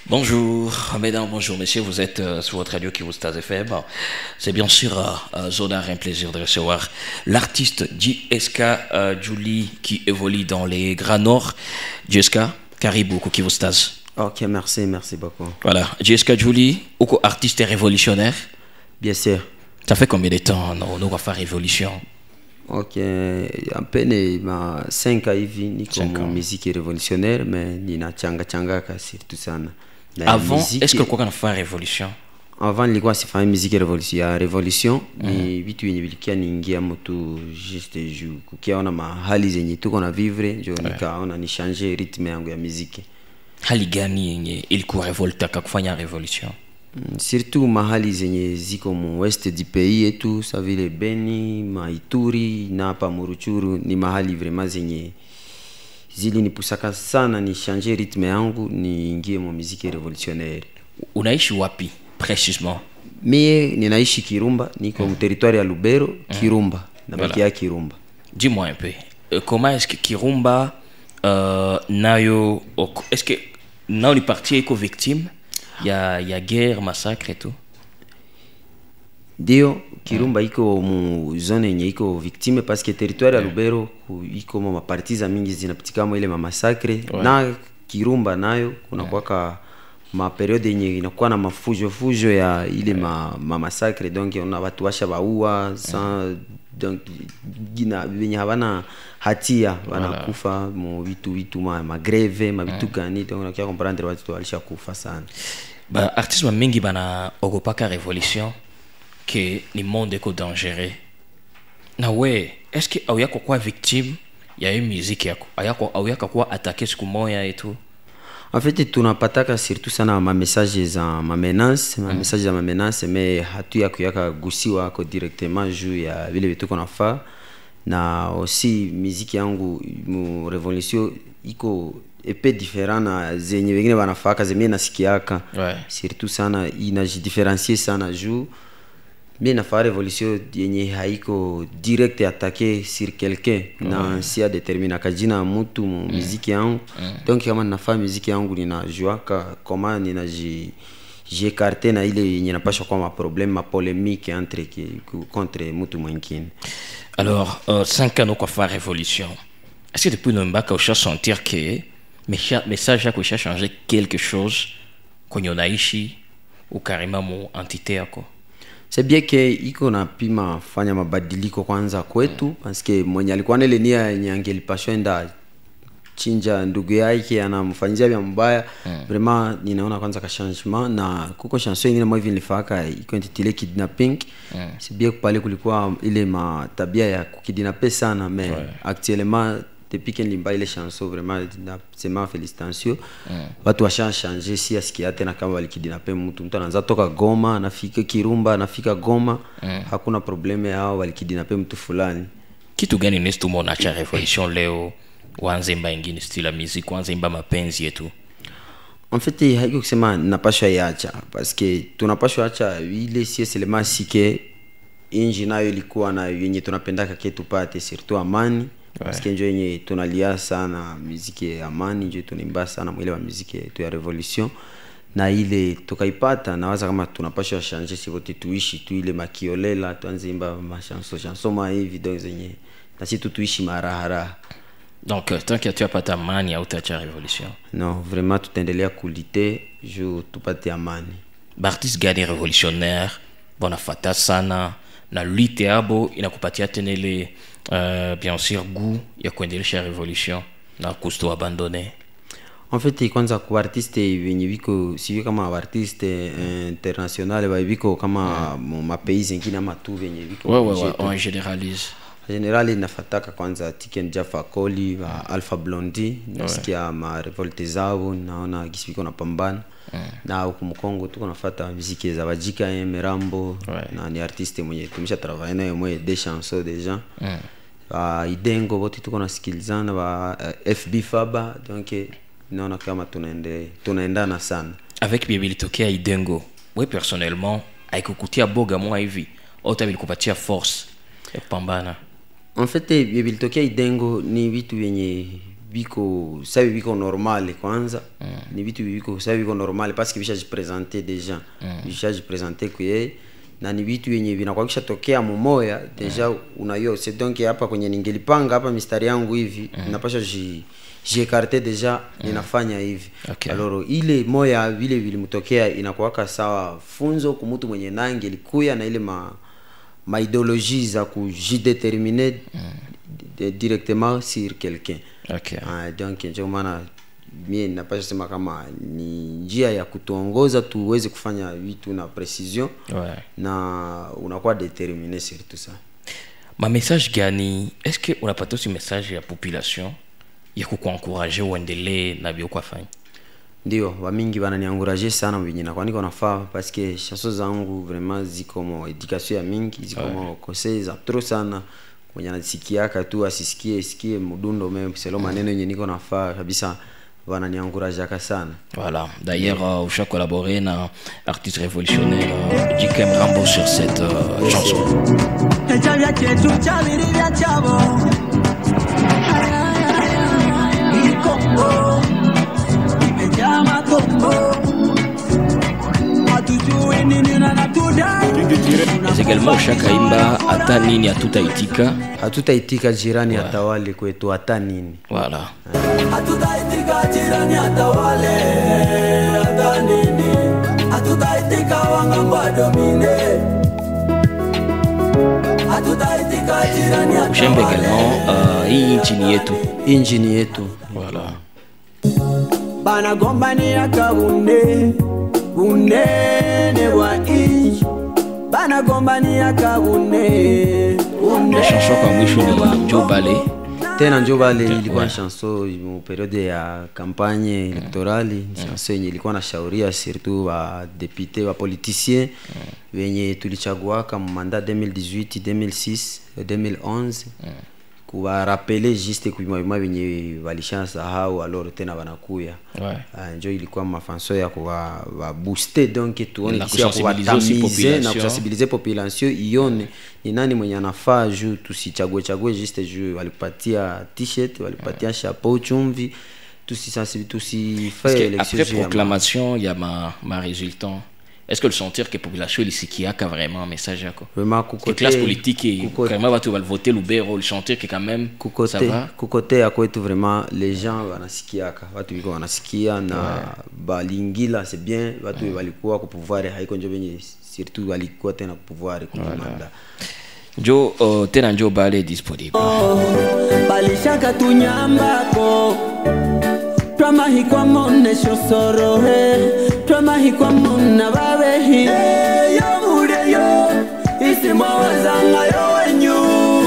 Bonjour, mesdames, bonjour, messieurs. Vous êtes sur votre radio Kivu-Stars FM. C'est bien sûr Zonard, un plaisir de recevoir l'artiste JSK Julie qui évolue dans les Grands Nord. JSK, Caribou, Kivu-Stars. Ok, merci beaucoup. Voilà, JSK Julie, artiste révolutionnaire. Bien sûr. Ça fait combien de temps nous va faire révolution? Ok, à peine 5 ans hivi niko musique révolutionnaire, mais nina changa surtout sana. Avant, est-ce que quoi qu'on fait révolution? Avant nilikuwa sifanya musique révolution. Ya révolution ni vitu yenye vilikia niingia mtu juste juu kukiona mahali zenye tuko na vivre ndio nikaona ni changer rythme yangu ya musique. Hali gani yenye ilikuwa revolta kufanya révolution? Surtout mahali zenye ziko mu west du pays etu sa vile Beni, Maituri na hapa Muruchuru ni mahali vraiment zenye zili nipusaka sana ni changer rythme yangu ni ingie mu musique révolutionnaire. Unaishi wapi précisément? Mie ninaishi Kirumba, niko mu territoire ya Lubero, Kirumba na baki ya Kirumba. Dis-moi un peu, comment est-ce que Kirumba nayo est-ce que nao ni parti iko victime ya guerre, massacre et tout? Dio Kirumba iko mu zone yenye iko victime parce que territoire ya Lubero iko ma partiza mingi zinapitika mo ile ma massacre na Kirumba nayo kuna kwaka ma periode yenye inakuwa na mafujo ya ile ma massacre, donc on a watu washa baua sans donc gina venye havana hatia wanakufa mo vitu ma greve ma vitu gani, donc on a comprendre watu walisha kufa sana. Ba artiste mingi bana ogopaka révolution que ni monde eko dangereux. Na we, est-ce que auyako kwa victime ya hii musique yako? Auyako kwa attaquer siku moya et tout? En fait tunapataka surtout sana ma messages za ma menace, messages za ma menace, mais hatu ya kuyaka gusiwa ako directement juu ya vile vitu kona fa. Na aussi musique yangu mu révolution iko epe différent na zenye wengine wanafaka zenye nasikiaka. Surtout sana inajidifferencier sana juu mimi nafanya révolution yenye haiko direct attaquer sur quelqu'un na sia determina kajina mtu mu musique yangu. Donc kama nafanya musique yangu ninajuaka comment j'écarter na ile yenye napasha kwa ma problème ma polémique contre mtu mwingine. Alors 5 ans qu'on fait révolution. Est-ce que depuis le bac au sentir que message a changé quelque chose qu'on y aishi ou carrément mon entité yako? C'est bien que iko na pima fanya mabadiliko kwanza kwetu parce que mwenye alikuwa ile nia yenye angelipashwa enda chinja ndugu yake anamfanyia vya mbaya. Vraiment ninaona kwanza ka changement na kuko chanson nyingine mwa hivi nilifaka iko intitulé kidnapping. C'est bien que pale kulikuwa ile tabia ya kukidnapper sana, mais actuellement depuis que nilimba ile chanson vraiment c'est ma félicitation. Watu washa changer si asikia tena kama walikidnape mtu anaanza toka Goma anafika Kirumba anafika Goma, hakuna probleme hao walikidnape mtu fulani. Kitu gani nestu mona cha révolution leo wanze imba ingine style musique, wanze imba mapenzi yetu? En fait haiko kusema napashwa iacha parce que tunapashwa acha ile si seulement sike inji nayo ilikuwa na yenye tunapendaka ketu pate surtout amani. Parce que njo yenye tunalia sana muziki ya amani, njo tunaimba sana mwile wa muziki yetu ya révolution, na ile tukaipata na waza kama tunapaswa changer si wote tuishi tu ile makiolela tuanze imba chanson ma hivi donc zenye na si tuishi marahara. Donc tant que tu as pas ta amani au ta révolution? Non, vraiment tutaendelea kulite juu tupate amani. Artiste gani révolutionnaire bona fata sana na lutte abo inakupatia tenele bien sûr goût ya kuendelesha révolution na kusto abandonner? En fait kwanza kwa artiste wenye viko sio kama artiste international ba viko kama ma pays zingine ama tu wenye viko on généralise. Generali nafataka kwanza Tiken Jaffa Koli wa Alpha Blondy, nasikia ma revolte zao naona gisiko na pambana. Na huko Mkongo tuko nafuata muziki za Bajika Merambo na ni artiste mwenye tumesha travailler naye mwenye des chansons déjà. Idengo wote tuko nasikilizana ba FB Faba, donc naona kama tunaendana sana. Avec Bibi litokea Idengo, wewe personnellement aikukutia boga mwa hivi au tabikupatia force ya pambana? En fait Bibi litokea Idengo ni vitu yenye biko sabi biko normal kwanza ni vitu biko sabi biko normal parce que bisha jipresenter déjà bisha jipresenter kuye na ni vitu yenye vinakuakisha tokea mumoya deja unayo c'est donc hapa kwenye ningelipanga hapa mistari yangu hivi napasha j'écarter deja ninafanya hivi alors ile moya vile vilimtokea inakuwaka sawa funzo kwa mtu mwenye nange likuya na ile ma idéologie za kujidéterminer directement sur quelqu'un. Donc ndio maana mimi napasha sema kama ni njia ya kutuongoza tuweze kufanya vitu na precision na unakuwa déterminé sur tout ça. Ma message gani, est-ce que unapata aussi message ya population ya kukuencourager uendelee na bio kwa fanya? Ndio, wamingi wananiencourager sana mwenye na kwani nafaa parce que chanson zangu vraiment ziko mo education ya mingi, ziko mo conseils za trop sana. Mwenye anasikiaka tu asisikie mudundo même selon maneno yenye niko nafaa kabisa wananiencourager sana. Voilà, d'ailleurs usha collaboré na artiste révolutionnaire Jikem Rambo sur cette chanson. Mais également Shaka Imba hata nini hatutaitika jirani atawale kwetu hata nini. Voilà. Hatutaitika jirani atawale hata nini. Hatutaitika wangamba domine. Hatutaitika jirani atawale. J'aime également hii nchini yetu. Voilà. Bana gombania kabunde bunene wa inchi. Bana gombania kabunde. La chanson kwa mwisho ni Joe Ballet. Tena Joe Ballet ilikuwa chanson mu periode ya campagne électorale, chanson yenye ilikuwa na shauria surtout wa député wa politicien wenye tulichagua kama mandat 2018, 2006, 2011 kuwa rappeler juste kuimwa wenye walishasahau alors tena wanakuya. Ndio ilikuwa mafanso ya kuwa booster donc tuone kisi ya kuwatamize na kusensibiliser population ione ni nani mwenye anafaa juu tusichague juste juu walipatia t-shirt, walipatia chapeau chumvi, tusifaye election. Après proclamation il y a ma résultant. Est-ce que le sentir que population il a vraiment un message yako? Vraiment que classe politique et vraiment va voter l'ubero le sentir que quand même ça va. Kukote ya kwetu vraiment les gens wanasikiaka, watu wiko wanasikia na balingila c'est bien, watu walikuwa ku pouvoir haiko njo benye surtout walikuwa tena ku pouvoir kumanda. Njo tena Njo Ballet disponible. Balishaka tunyambako. Twama hikwa mone shosorohe. Twama hikwa mona babehi. Yo mude yo. Isi mwazanga yo wenyu.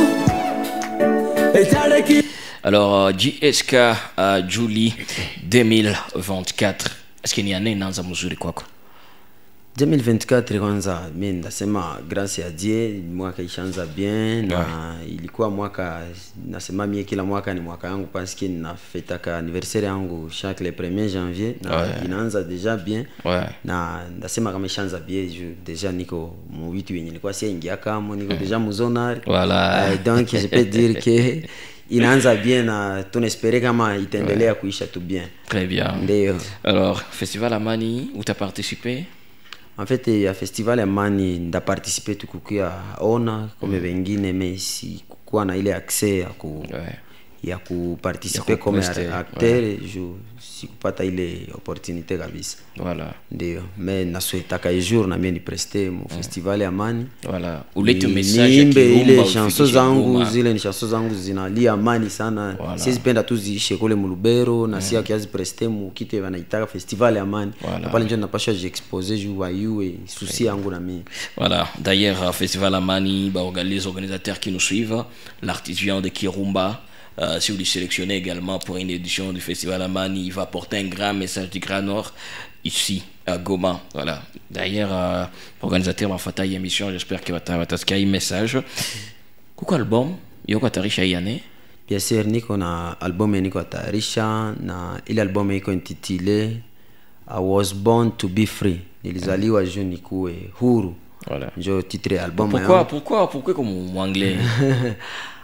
Alors JSK Julie 2024. Est-ce qu'il y a une année mzuri kwako? 2024 kwanza mimi ndasema grâce à Dieu mwaka ishaanza bien na ilikuwa mwaka nasema mie kila mwaka ni mwaka yangu parce que ninafetaka anniversaire yangu chaque le 1er janvier na inaanza déjà bien na ndasema kama ishaanza bien déjà niko mu vitu yenye nilikuwa siingia kama niko déjà mu zonari donc je peux dire que inaanza bien na tunespérer kama itaendelea kuisha tu bien. Très bien. Ndio. Alors Festival Amani où tu as participé? En fait ya festival Amani nda participer tukukia ona comme wengine mais si kukuwa na ile accès ya kuparticiper comme acteur je sikupata ile opportunité kabisa. Voilà. Ndio mais nasuetaka jour na mimi ni prester mu festival Amani. Voilà. Ulete message ile chansons zangu zile ni chansons zangu zinalia amani sana. Siwezi penda tu ziishe kule mu Lubero na si akiazi prester mu kitu wanaitaka festival Amani. Pale ndio napasha j'exposer jou wa yue souci yangu na mimi. Voilà. D'ailleurs festival Amani les organisateurs qui nous suivent, l'artiste vient de Kirumba. Si vous le sélectionnez également pour une édition du Festival Amani, il va porter un grand message du Grand Nord ici à Goma. Voilà. D'ailleurs, l'organisateur va faire une émission, j'espère qu'il va t'asquer un message. Quel album yoko tarisha yane? Bien sûr, niko na album niko tarisha na ile album iko intitulé I Was Born to Be Free. Nilizaliwa juu nikuwe huru. Voilà. Ndio titre album. Pourquoi comme en anglais?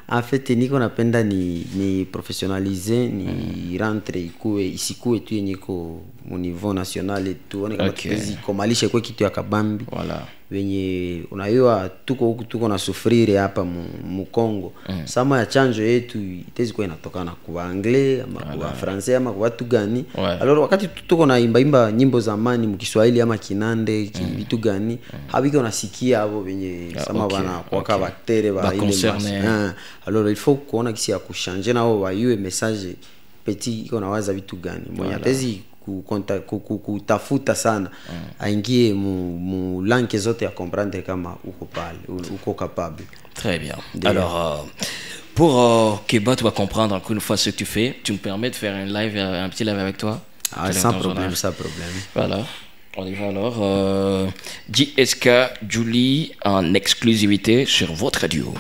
En fait niko napenda ni professionnaliser ni rentre isikue tu yenye ko mu niveau national tuone kama tuwezi komalisha kwa kitu ya kabambi. Voilà. Wenye unaiwa tuko na sufrire hapa mu Kongo. Sama ya chanjo yetu itezi kwa inatokana kwa anglais ama kwa français ama kwa watu gani. Alors wakati tuko na imba nyimbo zamani mu Kiswahili ama Kinande vitu gani habiko nasikia hapo wenye sama bana kwa baktere ba ile. Alors il faut kuona kisi ya kuchanger nao waiwe message petit iko nawaza vitu gani. Mwenye atezi kutafuta sana aingie mu langue zote ya comprendre kama uko pale uko capable. Très bien. Alors pour Keba tu vas comprendre encore une fois ce que tu fais, tu me permets de faire un petit live avec toi? Sans problème, sans problème. Voilà. On y va alors. JSK Julie en exclusivité sur votre radio.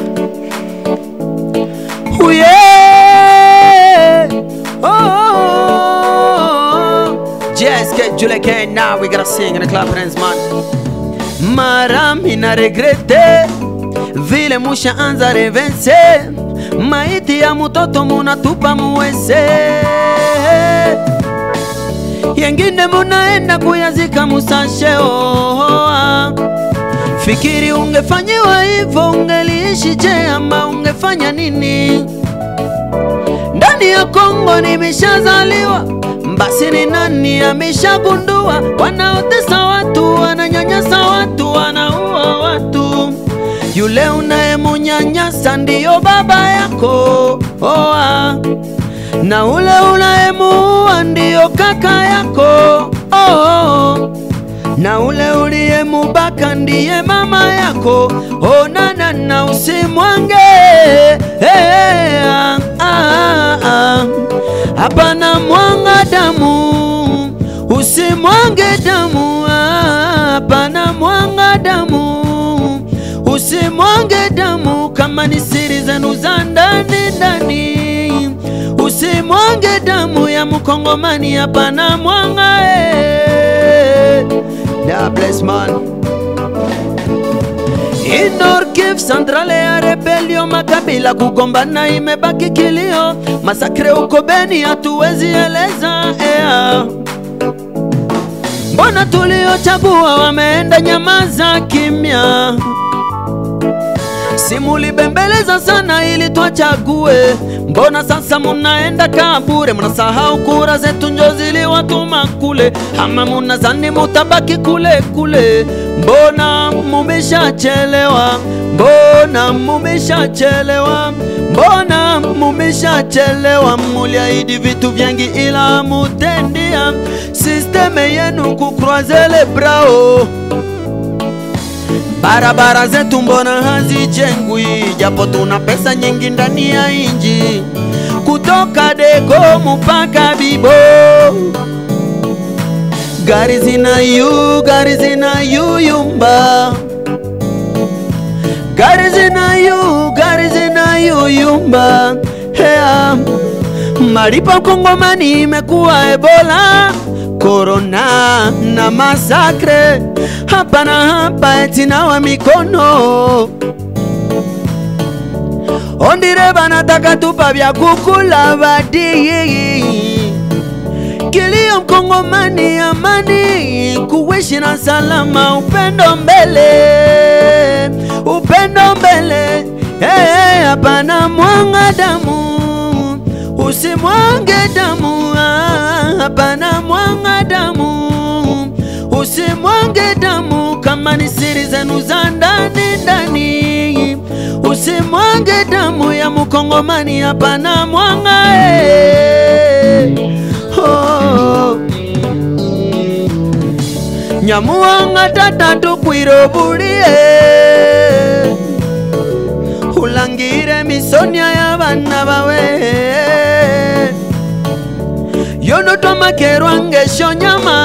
Oh yeah. Just get Julie again now, we gotta sing in the club friends man. Marami na regrete vile musha anza revense maiti ya mtoto munatupa muweze yengine munaenda kuyazika musasheo. Fikiri ungefanyiwa hivyo ungeliishi je ama ungefanya nini? Ndani ya Kongo nimeshazaliwa, basi ni nani ameshagundua? Wanaotesa watu, wananyanyasa watu, wanaua watu. Yule unayemunyanyasa ndiyo baba yako, na ule unayemuua ndiyo kaka yako, na ule uliyemubaka ndiye mama yako. Na usimwange hapana mwanga damu, usimwange damu, hapana mwanga damu, usimwange damu. Kama ni siri zenu za ndani ndani, usimwange damu ya mkongomani, hapana mwanga. God bless man. Nord Kivu Centrale ya rebellion, makabila kugombana imebaki kilio, masakre uko Beni hatuwezi eleza. Mbona tuliochagua wameenda nyamaza kimya? Simuli bembeleza sana ili tuachague, mbona sasa munaenda kabure? Mnasahau kura zetu njo ziliwatuma kule, ama munazani mutabaki kule kule? Mbona mumeshachelewa, mbona mumeshachelewa, mbona mumeshachelewa? Muliahidi vitu vyangi ila mutendia, systeme yenu kukroise le bras. Barabara zetu mbona hazijengwi, japo tuna pesa nyingi ndani ya inji, kutoka Dego mpaka Bibo. Gari zina yumba, gari zina yumba. Maripa Kongomani imekuwa Ebola, Corona na masakre, hapa na hapa eti nawa mikono. Ondire banataka tupa vya kukula badi, kilio Mkongomani amani, kuishi na salama, upendo mbele, upendo mbele. Hapana mwanga damu, usimwange damu, hapana mwanga damu, usimwange damu. Kama ni siri zenu za ndani ndani, usimwange damu ya Mkongomani, hapana mwanga. Nyamuanga tatatu kwirobulie, ulangire misonia ya bana bawe. Yono tomakerwa ngesho nyama,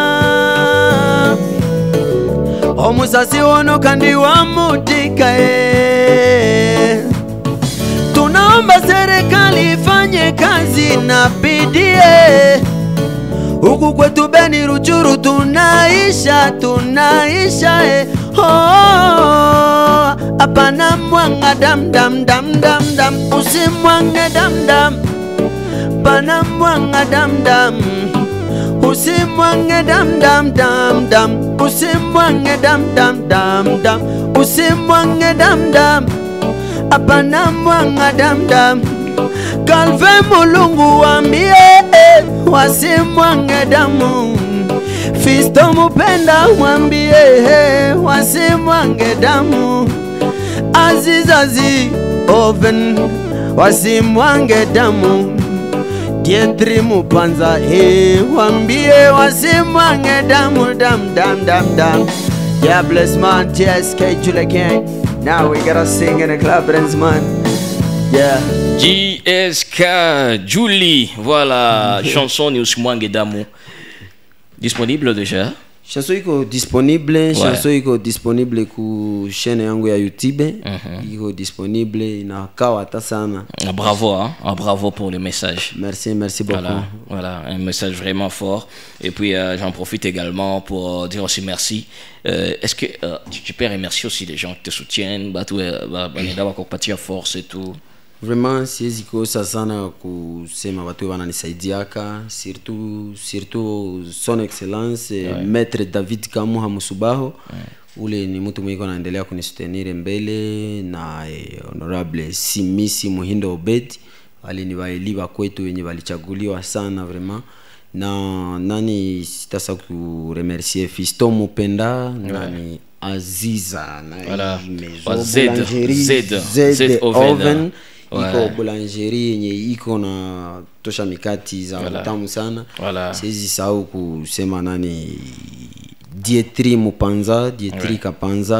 omusasi wono kandi wa mutika. Tunaomba serikali ifanye kazi na bidii. Huku kwetu Beni Ruchuru tunaisha. apana mwanga dam dam dam dam dam, usimwange dam dam, pana mwanga dam dam, usimwange dam dam dam dam, usimwange dam dam dam dam, usimwange dam dam, apana mwanga dam dam. Calve mulungu wambie wasimwange damu, Fisto Mupenda wambie wasimwange damu, Azizazi Oven wasimwange damu, Dietri Mupanza wambie wasimwange damu dam dam dam dam. Yeah, bless man, GSK Julie Gang. Now we gotta sing in the club, friends man. Yeah. JSK Julie, voilà, chanson ni Usimwange Damu. Disponible déjà? Chanson iko disponible, chanson iko disponible ku chaîne yangu ya YouTube. Iko disponible, inakawa hata sana. Bravo, hein? Bravo pour le message. Merci, merci beaucoup. Voilà, un message vraiment fort. Et puis j'en profite également pour dire aussi merci. Est-ce que tu peux remercier aussi les gens qui te soutiennent, bakupatia force et tout? Vraiment siwezi kosa sana kusema watu wananisaidiaka, surtout son excellence Maître David Kamuha Musubaho. Ule ni mtu mwenye anaendelea kunisutenir mbele, na honorable Simisi Muhindo Obedi waliniwaeliwa kwetu wenye walichaguliwa sana vraiment. Na nani sitasa kuremercier Fisto Mupenda, nani Aziza na Z Oven. Iko boulangerie yenye iko na tosha mikati za utamu sana. Siwezi sahau kusema nani Dietri Mupanza, Dietri Kapanza,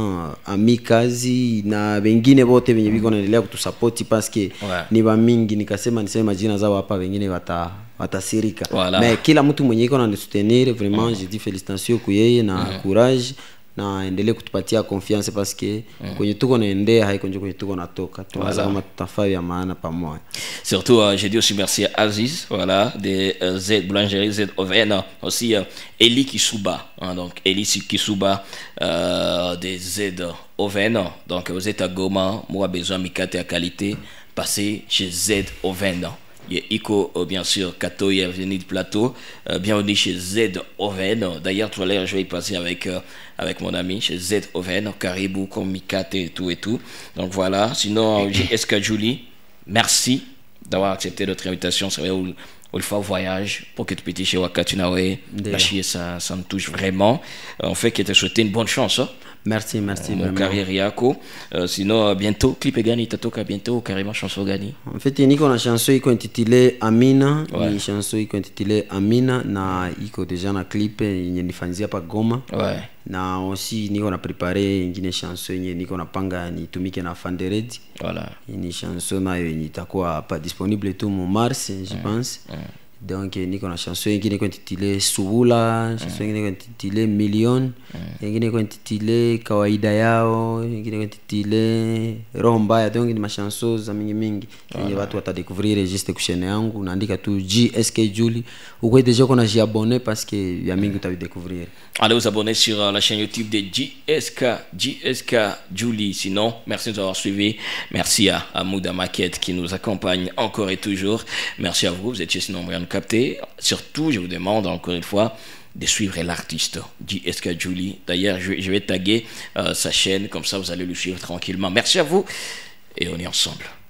Amikazi na wengine wote wenye biko naendelea kutusapoti paske ni ba mingi, nikasema niseme majina zao hapa, wengine watasirika. Mais kila mtu mwenye iko na nisoutenir vraiment, je dis félicitations kwa yeye na courage, na endelee kutupatia confiance parce que kwenye tuko naendea haiko nje kwenye tuko natoka, tunaanza kama tutafaa ya maana pamoja. Surtout je dis aussi merci à Aziz, voilà, de Z Boulangerie Z Oven, aussi Eli Kisuba, hein, donc Eli Kisuba de Z Oven. Donc vous êtes à Goma, moi besoin mikate à qualité, passez chez Z Oven. Iko bien sûr Kato est venu du plateau, bienvenue chez Z Oven. D'ailleurs tout à l'heure je vais y passer avec mon ami chez Z Oven, Caribou, Komikate et tout et tout. Donc voilà, sinon JSK Julie, merci d'avoir accepté notre invitation. C'est vrai où il faut voyage pour que tu puisses chez Wakatunawe. Ça me touche vraiment. En fait, que te souhaiter une bonne chance. Hein? Merci mon carrière yako. Sinon bientôt clip gani tatoka bientôt carrément chanson gani. En fait niko na chanson iko intitulée Amina, ni chanson iko intitulée Amina na iko déjà na clip yenye nifanyia pa Goma. Na aussi niko na préparer ingine chanson yenye niko napanga nitumike na Fandered. Voilà. Ni chanson nayo yenye itakuwa pas disponible tout mon mars, je pense. Donc niko na chanson ingine iko intitulée Subula, chanson ingine iko intitulée Million, ingine iko intitulée Kawaida Yao, ingine iko intitulée Roho Mbaya. Donc ni machanson za mingi yenye watu watadécouvrir juste kushene yangu, naandika tu JSK Julie, uko déjà qu'on a abonné parce que ya mingi utadécouvrir. Allez vous abonner sur la chaîne YouTube de JSK Julie. Sinon, merci de nous avoir suivis. Merci à Mouda Maquette qui nous accompagne encore et toujours. Merci à vous, vous étiez si nombreux à nous capter. Surtout, je vous demande encore une fois de suivre l'artiste JSK Julie. D'ailleurs, je vais taguer sa chaîne, comme ça vous allez le suivre tranquillement. Merci à vous et on est ensemble.